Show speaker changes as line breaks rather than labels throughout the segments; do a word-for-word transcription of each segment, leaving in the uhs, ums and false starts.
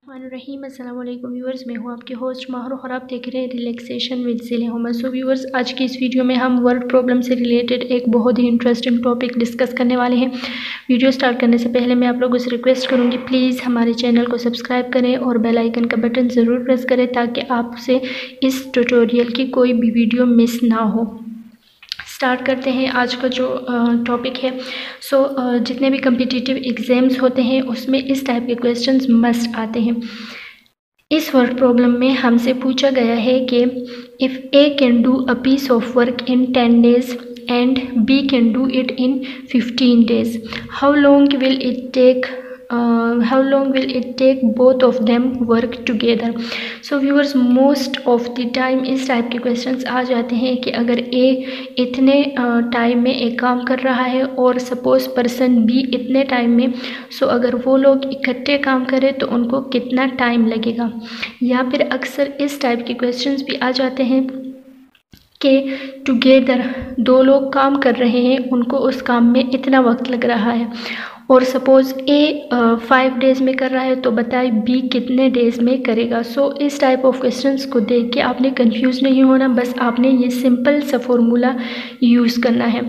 रहीम अस्सलाम वालेकुम व्यूअर्स, मैं हूं आपके होस्ट माहर और आप देख रहे हैं रिलैक्सेशन विद ज़िले। सो व्यूअर्स, आज की इस वीडियो में हम वर्ड प्रॉब्लम से रिलेटेड एक बहुत ही इंटरेस्टिंग टॉपिक डिस्कस करने वाले हैं। वीडियो स्टार्ट करने से पहले मैं आप लोगों से रिक्वेस्ट करूंगी, प्लीज़ हमारे चैनल को सब्सक्राइब करें और बेल आइकन का बटन ज़रूर प्रेस करें ताकि आपसे इस ट्यूटोरियल की कोई भी वीडियो मिस ना हो। स्टार्ट करते हैं आज का जो टॉपिक है। सो so, uh, जितने भी कम्पिटिटिव एग्ज़ाम्स होते हैं उसमें इस टाइप के क्वेश्चंस मस्ट आते हैं। इस वर्ड प्रॉब्लम में हमसे पूछा गया है कि if A can do a piece of work in ten days and B can do it in fifteen days, how long will it take how long will it take both of them work together. So viewers, most of the time इस type के questions आ जाते हैं कि अगर ए इतने time uh, में एक काम कर रहा है और सपोज पर्सन बी इतने टाइम में, सो so अगर वो लोग इकट्ठे काम करें तो उनको कितना टाइम लगेगा। या फिर अक्सर इस टाइप के क्वेश्चंस भी आ जाते हैं कि टुगेदर दो लोग काम कर रहे हैं, उनको उस काम में इतना वक्त लग रहा है और सपोज़ ए फाइव डेज़ में कर रहा है तो बताए बी कितने डेज़ में करेगा। सो so, इस टाइप ऑफ क्वेश्चंस को देख के आपने कंफ्यूज नहीं होना, बस आपने ये सिंपल सा फॉर्मूला यूज़ करना है।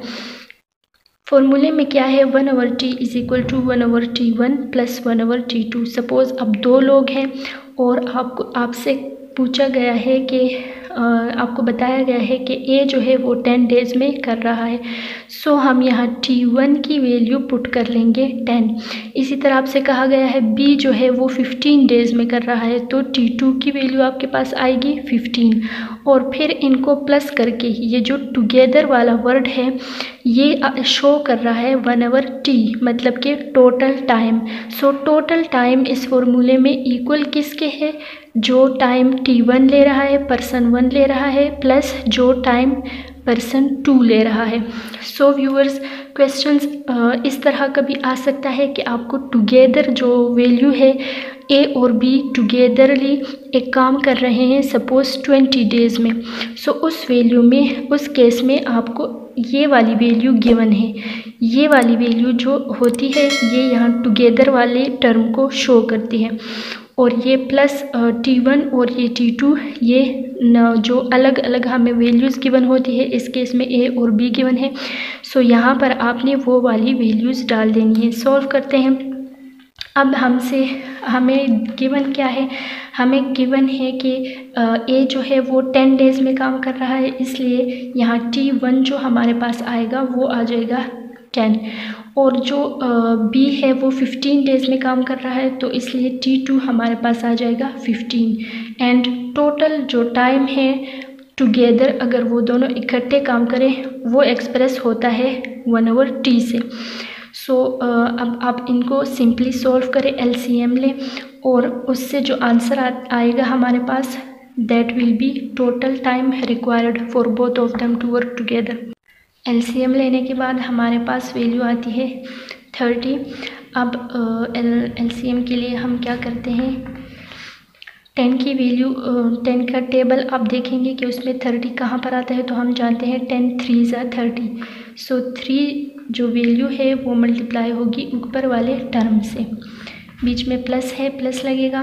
फॉर्मूले में क्या है, one over T is equal to one over T one plus one over T two. Suppose अब दो लोग हैं और आपको आपसे पूछा गया है कि आपको बताया गया है कि ए जो है वो टेन डेज़ में कर रहा है। सो हम यहाँ टी वन की वैल्यू पुट कर लेंगे टेन। इसी तरह आपसे कहा गया है बी जो है वो फिफ्टीन डेज़ में कर रहा है तो टी टू की वैल्यू आपके पास आएगी फिफ्टीन। और फिर इनको प्लस करके ये जो टुगेदर वाला वर्ड है ये शो कर रहा है वन आवर टी, मतलब कि total time. So total time इस फॉर्मूले में इक्वल किसके है, जो टाइम टी वन ले रहा है पर्सन वन ले रहा है प्लस जो टाइम पर्सन टू ले रहा है। सो व्यूअर्स, क्वेश्चंस इस तरह का भी आ सकता है कि आपको टुगेदर जो वैल्यू है ए और बी टुगेदरली एक काम कर रहे हैं सपोज़ ट्वेंटी डेज़ में। सो so, उस वैल्यू में उस केस में आपको ये वाली वैल्यू गिवन है, ये वाली वैल्यू जो होती है ये यहाँ टुगेदर वाले टर्म को शो करती है। और ये प्लस टी वन और ये टी टू ये न जो अलग अलग हमें वैल्यूज़ गिवन होती है, इस केस में ए और बी गिवन है। सो यहाँ पर आपने वो वाली वैल्यूज़ डाल देनी है। सॉल्व करते हैं। अब हमसे हमें गिवन क्या है, हमें गिवन है कि ए जो है वो टेन डेज़ में काम कर रहा है, इसलिए यहाँ टी वन जो हमारे पास आएगा वो आ जाएगा टेन। और जो बी है वो फिफ्टीन डेज़ में काम कर रहा है तो इसलिए टी टू हमारे पास आ जाएगा फिफ्टीन। एंड टोटल जो टाइम है टुगेदर अगर वो दोनों इकट्ठे काम करें वो एक्सप्रेस होता है वन ओवर टी से। सो so, uh, अब आप इनको सिंपली सॉल्व करें, एलसीएम लें और उससे जो आंसर आ, आएगा हमारे पास that will be total time required for both of them to work together. LCM लेने के बाद हमारे पास वैल्यू आती है थर्टी। अब एलसीएम के लिए हम क्या करते हैं, टेन की वैल्यू टेन का टेबल आप देखेंगे कि उसमें थर्टी कहाँ पर आता है, तो हम जानते हैं टेन थ्री ज़ा थर्टी। सो थ्री जो वैल्यू है वो मल्टीप्लाई होगी ऊपर वाले टर्म से, बीच में प्लस है प्लस लगेगा।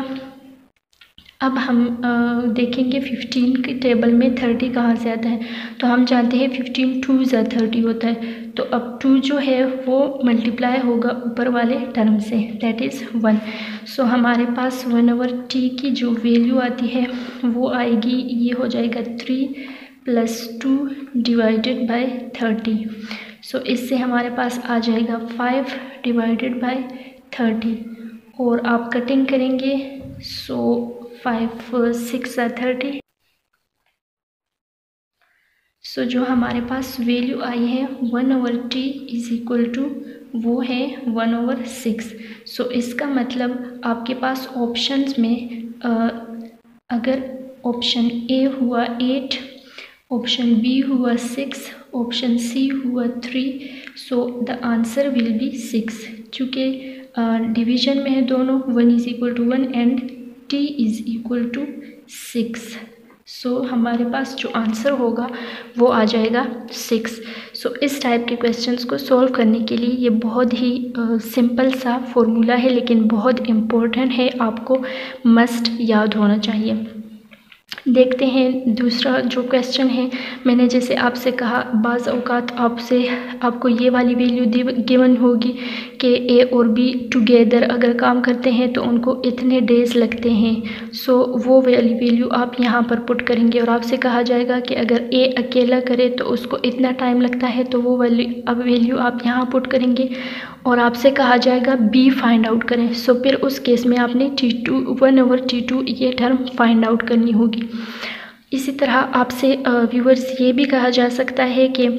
अब हम आ, देखेंगे फिफ्टीन के टेबल में थर्टी कहाँ से आता है, तो हम जानते हैं फिफ्टीन टू ज़ा थर्टी होता है। तो अब टू जो है वो मल्टीप्लाई होगा ऊपर वाले टर्म से, दैट इज़ वन। सो हमारे पास वन ओवर टी की जो वैल्यू आती है वो आएगी, ये हो जाएगा three plus two divided by thirty. So इससे हमारे पास आ जाएगा फाइव डिवाइडेड बाय थर्टी और आप कटिंग करेंगे। सो फाइव सिक्स ज़ा थर्टी। सो जो हमारे पास वैल्यू आई है one over T is equal to वो है वन ओवर सिक्स। सो इसका मतलब आपके पास ऑप्शंस में आ, अगर ऑप्शन ए हुआ एट, ऑप्शन बी हुआ सिक्स, ऑप्शन सी हुआ three, so the answer will be six. चूँकि डिवीजन में है दोनों, one is equal to one and T is equal to six. So so, हमारे पास जो आंसर होगा वो आ जाएगा सिक्स। सो so, इस टाइप के क्वेश्चंस को सॉल्व करने के लिए ये बहुत ही सिंपल सा फॉर्मूला है, लेकिन बहुत इम्पोर्टेंट है, आपको मस्ट याद होना चाहिए। देखते हैं दूसरा जो क्वेश्चन है। मैंने जैसे आपसे कहा, बाज़ औक़ात आपसे आपको ये वाली वैल्यू गिवन होगी कि ए और बी टुगेदर अगर काम करते हैं तो उनको इतने डेज़ लगते हैं। सो वो वाली वैल्यू आप यहाँ पर पुट करेंगे और आपसे कहा जाएगा कि अगर ए अकेला करे तो उसको इतना टाइम लगता है, तो वो वाली अब वैल्यू आप यहाँ पुट करेंगे और आपसे कहा जाएगा बी फाइंड आउट करें। सो फिर उस केस में आपने T two one over T two ये टर्म फाइंड आउट करनी होगी। इसी तरह आपसे व्यूअर्स ये भी कहा जा सकता है कि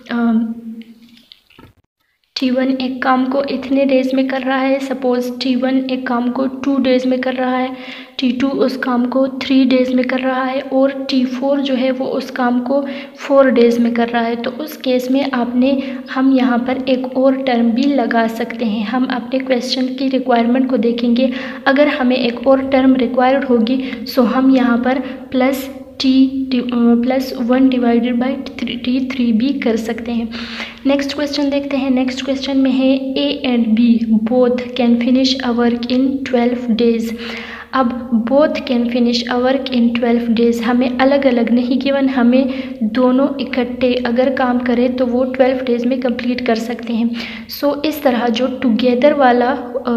टी वन एक काम को इतने डेज़ में कर रहा है। सपोज़ टी वन एक काम को टू डेज़ में कर रहा है, टी टू उस काम को थ्री डेज़ में कर रहा है और टी फोर जो है वो उस काम को फोर डेज़ में कर रहा है। तो उस केस में आपने हम यहाँ पर एक और टर्म भी लगा सकते हैं। हम अपने क्वेश्चन की रिक्वायरमेंट को देखेंगे, अगर हमें एक और टर्म रिक्वायर्ड होगी सो हम यहाँ पर plus T plus one divided by three T three भी कर सकते हैं। नेक्स्ट क्वेश्चन देखते हैं। नेक्स्ट क्वेश्चन में है A and B both can finish a work in twelve days. अब both can a work in twelve days हमें अलग अलग नहीं गिवन, हमें दोनों इकट्ठे अगर काम करें तो वो ट्वेल्व डेज़ में कंप्लीट कर सकते हैं। सो so, इस तरह जो टुगेदर वाला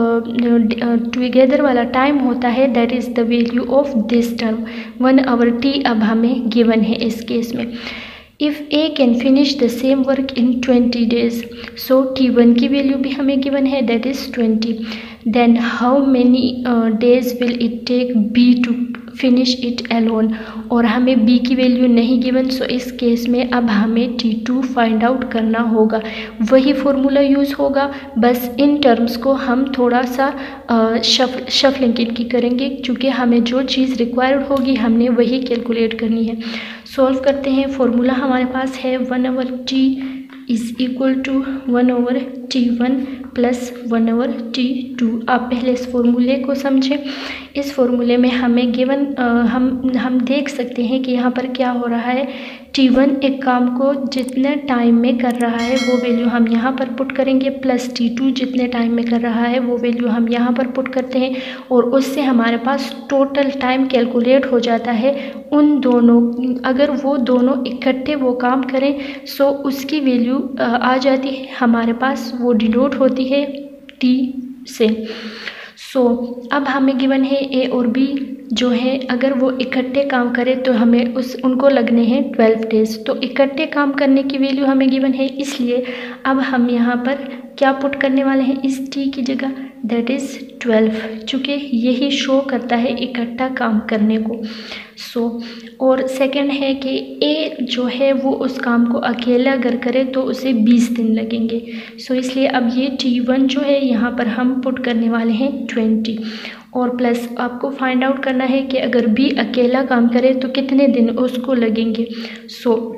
टुगेदर वाला टाइम होता है that is the value of this term one over T अब हमें गिवन है इस केस में। If A can finish the same work in twenty days, so T one की वैल्यू भी हमें गिवन है that is twenty. Then how many days will it take B to finish it alone, और हमें B की value नहीं given. सो इस case में अब हमें टी टू फाइंड आउट करना होगा। वही फॉर्मूला यूज़ होगा, बस इन टर्म्स को हम थोड़ा सा शफ शफलिंग इनकी करेंगे, क्योंकि हमें जो चीज़ रिक्वायर्ड होगी हमने वही कैलकुलेट करनी है। सॉल्व करते हैं। फॉर्मूला हमारे पास है one over T is equal to one over T one plus one over T two. आप पहले इस फॉर्मूले को समझें। इस फॉर्मूले में हमें गिवन हम हम देख सकते हैं कि यहाँ पर क्या हो रहा है। टी वन एक काम को जितने टाइम में कर रहा है वो वैल्यू हम यहाँ पर पुट करेंगे, प्लस टी टू जितने टाइम में कर रहा है वो वैल्यू हम यहाँ पर पुट करते हैं, और उससे हमारे पास टोटल टाइम कैलकुलेट हो जाता है। उन दोनों अगर वो दोनों इकट्ठे वो काम करें सो उसकी वैल्यू आ जाती है हमारे पास, वो डिनोट होती है टी से। सो so, अब हमें गिवन है ए और बी जो है अगर वो इकट्ठे काम करें तो हमें उस उनको लगने हैं ट्वेल्व डेज़। तो इकट्ठे काम करने की वैल्यू हमें गिवन है, इसलिए अब हम यहाँ पर क्या पुट करने वाले हैं इस टी की जगह, दैट इज़ ट्वेल्व, चूँकि यही शो करता है इकट्ठा काम करने को। सो so, और सेकंड है कि ए जो है वो उस काम को अकेला अगर करे तो उसे बीस दिन लगेंगे। सो so, इसलिए अब ये टी वन जो है यहाँ पर हम पुट करने वाले हैं ट्वेंटी, और प्लस आपको फाइंड आउट करना है कि अगर बी अकेला काम करे तो कितने दिन उसको लगेंगे। सो so,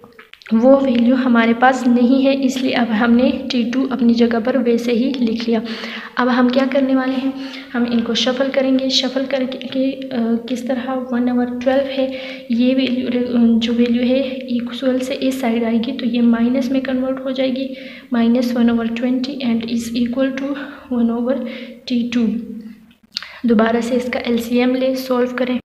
वो वैल्यू हमारे पास नहीं है, इसलिए अब हमने टी टू अपनी जगह पर वैसे ही लिख लिया। अब हम क्या करने वाले हैं, हम इनको शफल करेंगे। शफल करके के, आ, किस तरह वन आवर ट्वेल्व है, ये वैल्यू जो वैल्यू है इक्वल से इस साइड आएगी तो ये माइनस में कन्वर्ट हो जाएगी, minus one over twenty and is equal to one over T two. दोबारा से इसका एलसीएम ले सॉल्व करें।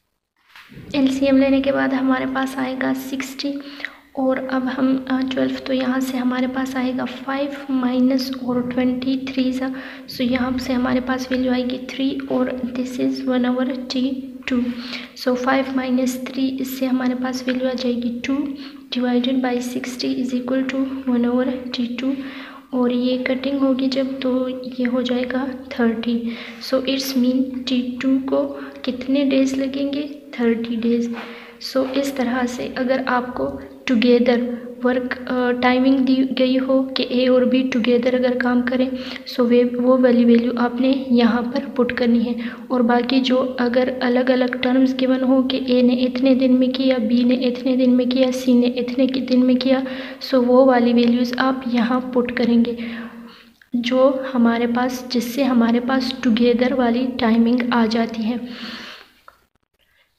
एलसीएम लेने के बाद हमारे पास आएगा सिक्सटी, और अब हम ट्वेल्व तो यहाँ से हमारे पास आएगा फाइव माइनस और ट्वेंटी थ्री सा, सो यहाँ से हमारे पास वैल्यू आएगी थ्री, और this is one over T two. So five minus three, इससे हमारे पास वैल्यू आ जाएगी two divided by sixty is equal to one over T two, और ये कटिंग होगी जब तो ये हो जाएगा thirty. So it's mean T two को कितने डेज़ लगेंगे, थर्टी डेज़। सो इस तरह से अगर आपको टुगेदर वर्क टाइमिंग दी गई हो कि ए और बी टुगेदर अगर काम करें सो वे वो वाली वैल्यू आपने यहाँ पर पुट करनी है, और बाकी जो अगर अलग अलग टर्म्स गिवन हो कि ए ने इतने दिन में किया, बी ने इतने दिन में किया, सी ने इतने दिन में किया, सो वो वाली वैल्यूज़ आप यहाँ पुट करेंगे जो हमारे पास जिससे हमारे पास टुगेदर वाली टाइमिंग आ जाती है।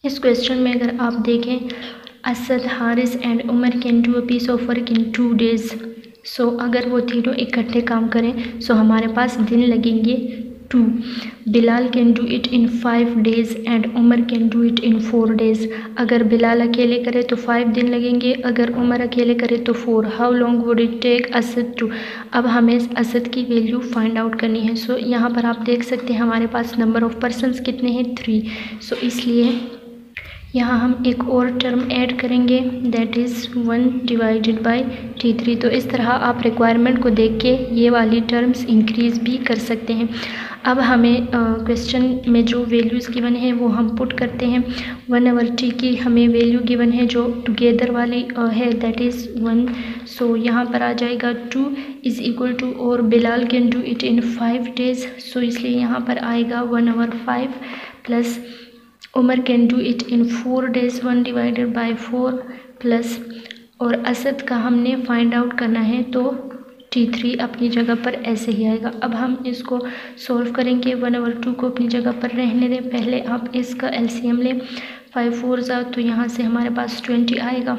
इस क्वेश्चन में अगर आप देखें, Asad, Haris and Umar can do a piece of work in two days. So अगर वो तीनों इकट्ठे काम करें सो हमारे पास दिन लगेंगे two. Bilal can do it in five days and Umar can do it in four days. अगर बिलाल अकेले करे तो फाइव दिन लगेंगे, अगर उमर अकेले करे तो four. How long would it take Asad to. अब हमें असद की वैल्यू फाइंड आउट करनी है। सो so, यहाँ पर आप देख सकते हैं हमारे पास नंबर ऑफ़ पर्सनस कितने हैं, थ्री। सो so, इसलिए यहाँ हम एक और टर्म ऐड करेंगे, that is one divided by T three. तो इस तरह आप रिक्वायरमेंट को देख के ये वाली टर्म्स इंक्रीज़ भी कर सकते हैं। अब हमें क्वेश्चन uh, में जो वैल्यूज़ गिवन है वो हम पुट करते हैं। वन ओवर टी की हमें वैल्यू गिवन है जो टुगेदर वाली uh, है, दैट इज़ वन। सो यहाँ पर आ जाएगा टू इज़ इक्वल टू, और Bilal can do it in five days. So इसलिए यहाँ पर आएगा one over five plus Umar can do it in four days, one divided by four plus, और असद का हमने फाइंड आउट करना है तो टी थ्री अपनी जगह पर ऐसे ही आएगा। अब हम इसको सॉल्व करेंगे। वन ओवर टू को अपनी जगह पर रहने दें, पहले आप इसका एलसीएम लें। फाइव फोर ज़ा तो यहाँ से हमारे पास ट्वेंटी आएगा,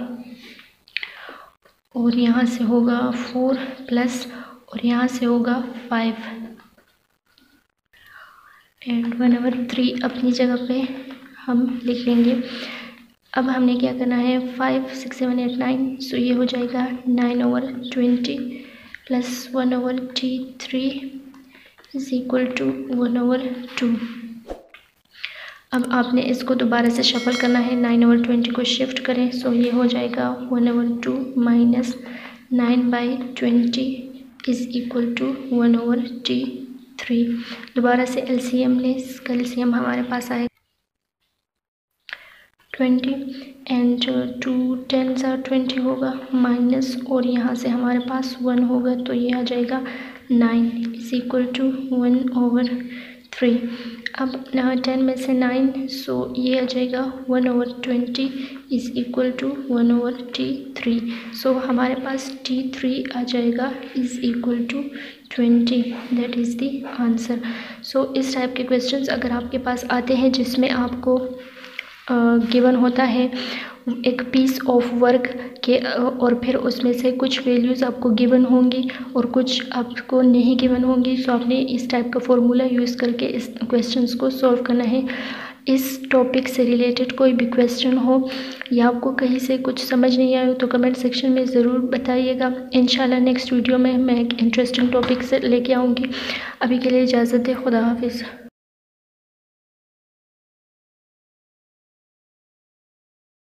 और यहाँ से होगा फोर प्लस, और यहाँ से होगा five, and one over three अपनी जगह पे हम लिख लेंगे। अब हमने क्या करना है, five six seven eight nine, so ये हो जाएगा nine over twenty plus one over T three is equal to one over two. अब आपने इसको दोबारा से शफल करना है, नाइन ओवर ट्वेंटी को शिफ्ट करें, सो ये हो जाएगा one over two minus nine by twenty is equal to one over T three. दोबारा से एलसीएम लें, इसका एलसीएम हमारे पास आएगा ट्वेंटी, एंड टू टेन ज़ा ट्वेंटी होगा माइनस, और यहाँ से हमारे पास वन होगा तो ये आ जाएगा nine is equal to one over three. अब टेन में से नाइन, सो ये आ जाएगा one over twenty is equal to one over T three. So हमारे पास टी थ्री आ जाएगा is equal to twenty, that is the answer. So इस टाइप के क्वेश्चंस अगर आपके पास आते हैं जिसमें आपको गिवन uh, होता है एक पीस ऑफ वर्क के, और फिर उसमें से कुछ वैल्यूज़ आपको गिवन होंगी और कुछ आपको नहीं गिवन होंगी, सो आपने इस टाइप का फॉर्मूला यूज़ करके इस क्वेश्चंस को सॉल्व करना है। इस टॉपिक से रिलेटेड कोई भी क्वेश्चन हो या आपको कहीं से कुछ समझ नहीं आया हो तो कमेंट सेक्शन में ज़रूर बताइएगा। इंशाल्लाह नेक्स्ट वीडियो में मैं एक इंटरेस्टिंग टॉपिक से लेके आऊँगी। अभी के लिए इजाज़त दें, खुदा हाफिज़।